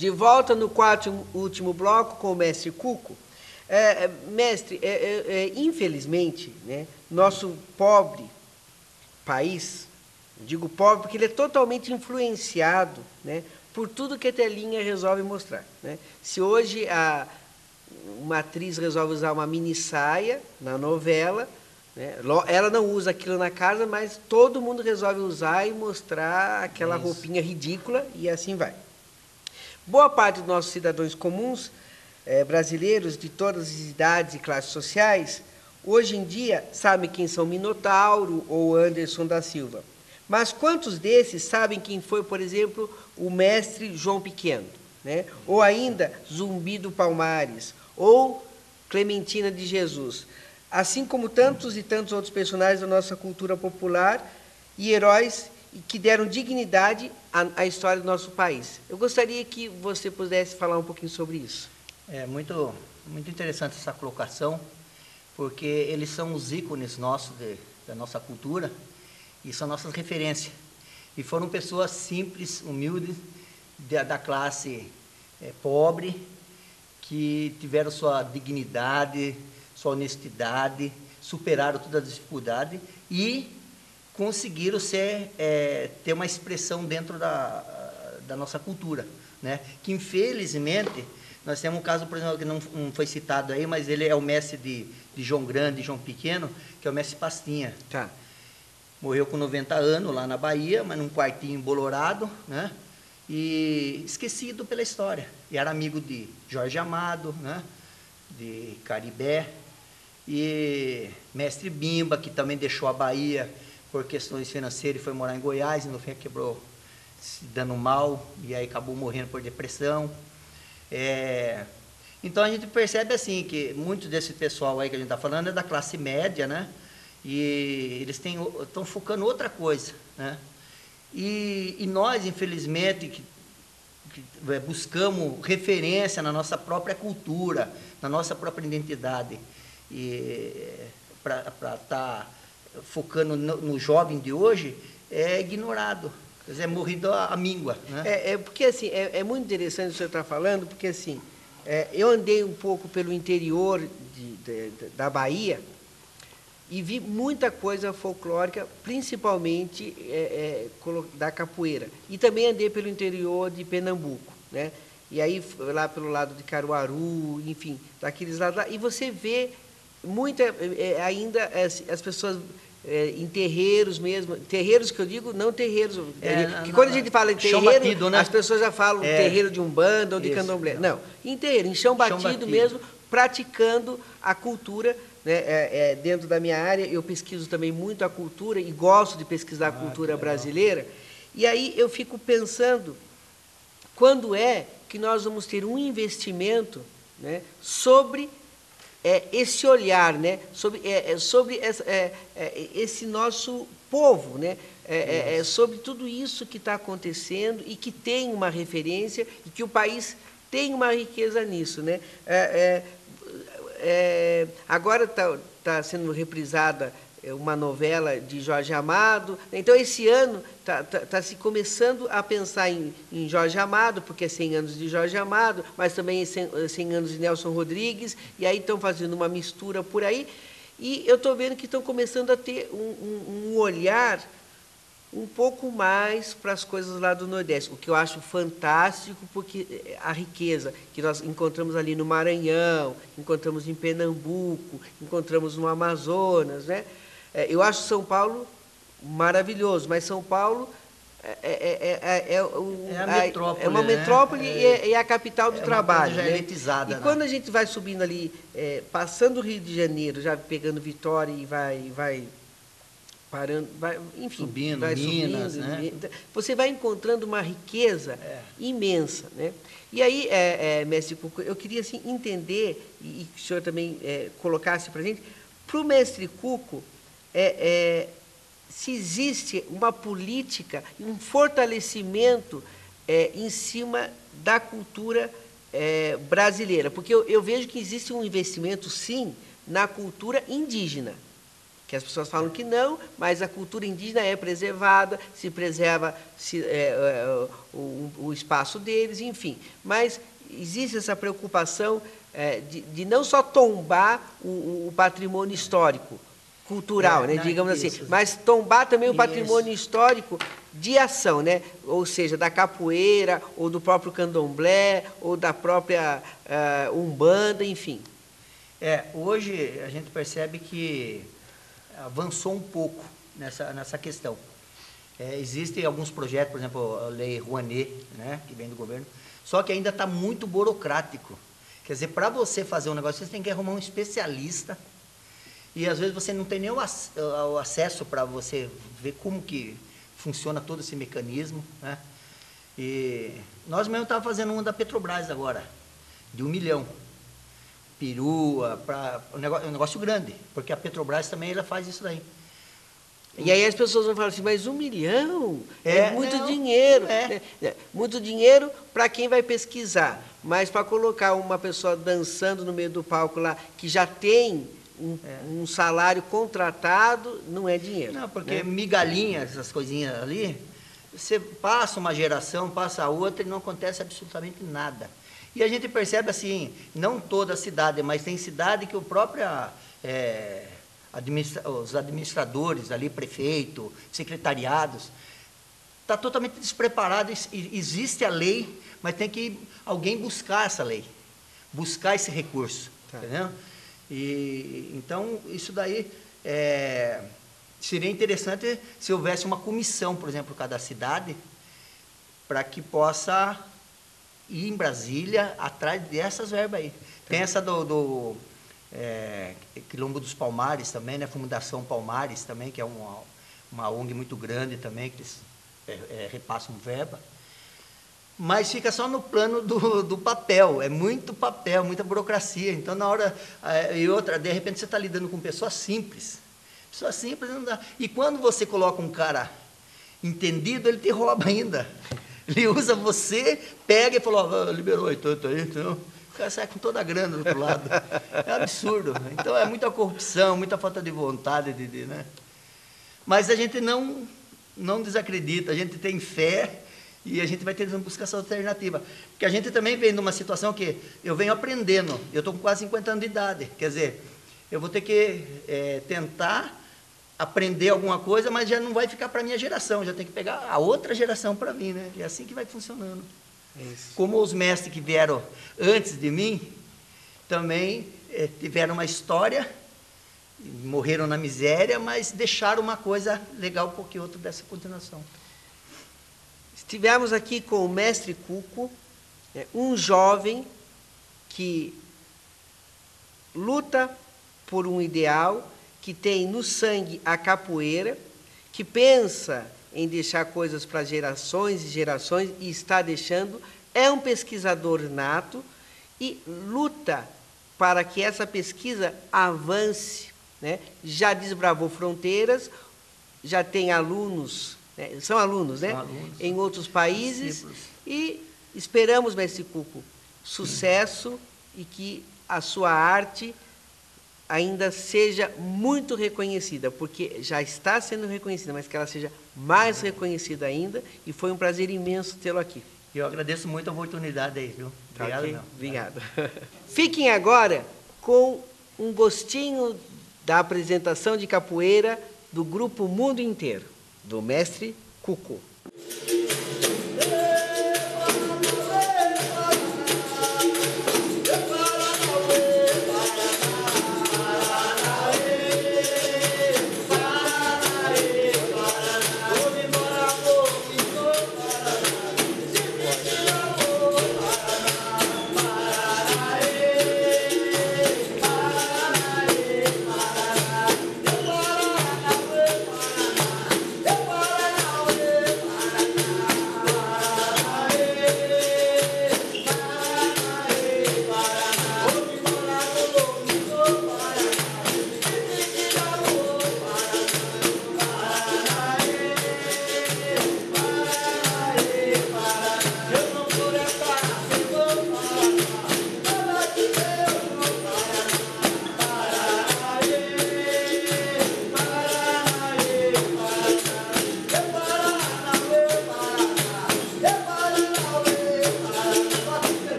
De volta no quarto e último bloco com o mestre Cuco. Mestre, infelizmente, né, nosso pobre país, digo pobre porque ele é totalmente influenciado, né, por tudo que a telinha resolve mostrar. Né? Se hoje uma atriz resolve usar uma mini saia na novela, né, ela não usa aquilo na casa, mas todo mundo resolve usar e mostrar aquela roupinha ridícula e assim vai. Boa parte dos nossos cidadãos comuns, brasileiros de todas as idades e classes sociais, hoje em dia sabem quem são Minotauro ou Anderson da Silva. Mas quantos desses sabem quem foi, por exemplo, o mestre João Pequeno, né? Ou ainda Zumbi do Palmares, ou Clementina de Jesus, assim como tantos e tantos outros personagens da nossa cultura popular e heróis que deram dignidade à história do nosso país. Eu gostaria que você pudesse falar um pouquinho sobre isso. É muito interessante essa colocação, porque eles são os ícones nossos da nossa cultura e são nossas referências. E foram pessoas simples, humildes, da classe pobre, que tiveram sua dignidade, sua honestidade, superaram toda a dificuldade e conseguiram ter uma expressão dentro da nossa cultura, né? Que, infelizmente, nós temos um caso, por exemplo, que não foi citado aí, mas ele é o mestre de João Grande e João Pequeno, que é o mestre Pastinha. Tá. Morreu com 90 anos lá na Bahia, mas num quartinho embolorado, né? E esquecido pela história. E era amigo de Jorge Amado, né? De Caribé, e mestre Bimba, que também deixou a Bahia por questões financeiras e foi morar em Goiás, e no fim quebrou se dando mal, e aí acabou morrendo por depressão. Então a gente percebe assim que muito desse pessoal aí que a gente está falando é da classe média, né? E eles estão focando outra coisa, né? E nós, infelizmente, que buscamos referência na nossa própria cultura, na nossa própria identidade, para estar focando no jovem de hoje, é ignorado. Quer dizer, é morrido a míngua. Né? Porque assim, é muito interessante o que você está falando, porque assim, eu andei um pouco pelo interior da Bahia e vi muita coisa folclórica, principalmente da capoeira. E também andei pelo interior de Pernambuco, né? E aí, lá pelo lado de Caruaru, enfim, daqueles lados lá. E você vê ainda as pessoas em terreiros mesmo, terreiros que eu digo, não terreiros, que quando a gente fala em terreiro, batido, né? As pessoas já falam terreiro de Umbanda ou de Candomblé. Não, em terreiro, em chão batido mesmo, praticando a cultura, né? Dentro da minha área, eu pesquiso também muito a cultura e gosto de pesquisar a cultura brasileira. E aí eu fico pensando, quando é que nós vamos ter um investimento, né, sobre esse olhar, né, sobre esse nosso povo, né, sobre tudo isso que está acontecendo e que tem uma referência e que o país tem uma riqueza nisso, né? Agora está sendo reprisada uma novela de Jorge Amado. Então, esse ano está se começando a pensar em Jorge Amado, porque é 100 anos de Jorge Amado, mas também 100 anos de Nelson Rodrigues, e aí estão fazendo uma mistura por aí. E eu estou vendo que estão começando a ter um olhar um pouco mais para as coisas lá do Nordeste, o que eu acho fantástico, porque a riqueza que nós encontramos ali no Maranhão, encontramos em Pernambuco, encontramos no Amazonas, né? Eu acho São Paulo maravilhoso, mas São Paulo metrópole, é uma metrópole, né? E é a capital do trabalho. Já né? elitizada, e quando a gente vai subindo ali, passando o Rio de Janeiro, já pegando Vitória e vai parando, enfim, subindo, vai Minas, subindo, né? Você vai encontrando uma riqueza imensa, né? E aí, mestre Cuco, eu queria assim, entender, e que o senhor também colocasse para a gente, para o mestre Cuco, se existe uma política, um fortalecimento em cima da cultura brasileira, porque eu vejo que existe um investimento, sim, na cultura indígena, que as pessoas falam que não, mas a cultura indígena é preservada, se preserva o espaço deles, enfim. Mas existe essa preocupação de não só tombar o patrimônio histórico, cultural, né, digamos assim, mas tombar também o patrimônio histórico de ação, né? Ou seja, da capoeira, ou do próprio candomblé, ou da própria umbanda, enfim. Hoje a gente percebe que avançou um pouco nessa questão. Existem alguns projetos, por exemplo, a Lei Rouanet, né, que vem do governo, só que ainda está muito burocrático. Quer dizer, para você fazer um negócio, você tem que arrumar um especialista, e às vezes você não tem nem o acesso para você ver como que funciona todo esse mecanismo, né? E nós mesmo estávamos fazendo uma da Petrobras agora, de 1 milhão. Perua, um negócio grande, porque a Petrobras também ela faz isso daí. E aí as pessoas vão falar assim, mas 1 milhão é muito dinheiro. Muito dinheiro para quem vai pesquisar, mas para colocar uma pessoa dançando no meio do palco lá, que já tem um salário contratado, não é dinheiro. Não, porque migalhinhas, essas coisinhas ali, você passa uma geração, passa a outra e não acontece absolutamente nada. E a gente percebe assim, não toda a cidade, mas tem cidade que o próprio os administradores ali, prefeito, secretariados, está totalmente despreparado. Existe a lei, mas tem que alguém buscar essa lei, buscar esse recurso, entendeu? E então isso daí seria interessante se houvesse uma comissão, por exemplo, cada cidade, para que possa ir em Brasília atrás dessas verbas aí. Tem essa do Quilombo dos Palmares também, né? Fundação Palmares também, que é uma ONG muito grande também, que eles repassam verba. Mas fica só no plano do papel, é muito papel, muita burocracia. Então, na hora... E outra, de repente, você está lidando com pessoas simples. Pessoas simples não dá. E quando você coloca um cara entendido, ele te rouba ainda. Ele usa você, pega e fala, liberou aí, tanto aí, então... O cara sai com toda a grana do outro lado. É absurdo. Então, é muita corrupção, muita falta de vontade, né? Mas a gente não desacredita, a gente tem fé e a gente vai tentando buscar essa alternativa. Porque a gente também vem numa situação que eu venho aprendendo, eu estou com quase 50 anos de idade, quer dizer, eu vou ter que tentar aprender alguma coisa, mas já não vai ficar para a minha geração, já tem que pegar a outra geração para mim, né? E é assim que vai funcionando. Isso. Como os mestres que vieram antes de mim, também tiveram uma história, morreram na miséria, mas deixaram uma coisa legal porque outro dessa continuação. Estivemos aqui com o mestre Cuco, um jovem que luta por um ideal, que tem no sangue a capoeira, que pensa em deixar coisas para gerações e gerações, e está deixando, é um pesquisador nato e luta para que essa pesquisa avance, né? Já desbravou fronteiras, já tem alunos, são alunos, né? Em outros países, e esperamos, mestre Cuco, sucesso e que a sua arte ainda seja muito reconhecida, porque já está sendo reconhecida, mas que ela seja mais reconhecida ainda, e foi um prazer imenso tê-lo aqui. Eu agradeço muito a oportunidade aí, viu? Obrigado. Okay. Obrigado. Fiquem agora com um gostinho da apresentação de capoeira do Grupo Mundo Inteiro, do mestre Cuco.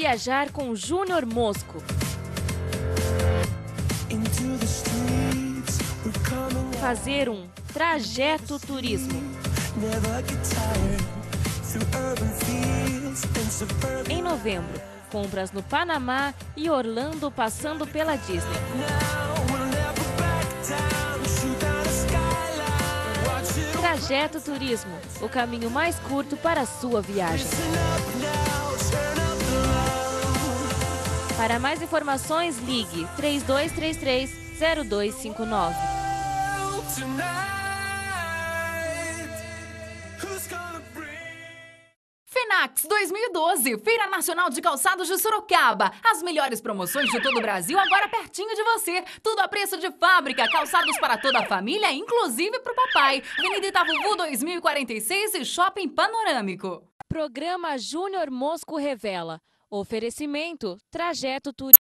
viajar com Júnior Mosco. Fazer um trajeto turismo. Em novembro, compras no Panamá e Orlando passando pela Disney. Trajeto Turismo, o caminho mais curto para a sua viagem. Para mais informações, ligue 3233-0259. FENACS 2012, Feira Nacional de Calçados de Sorocaba. As melhores promoções de todo o Brasil agora pertinho de você. Tudo a preço de fábrica, calçados para toda a família, inclusive para o papai. Avenida Itavuvu 2046 e Shopping Panorâmico. Programa Júnior Mosco revela. Oferecimento Trajeto Turismo.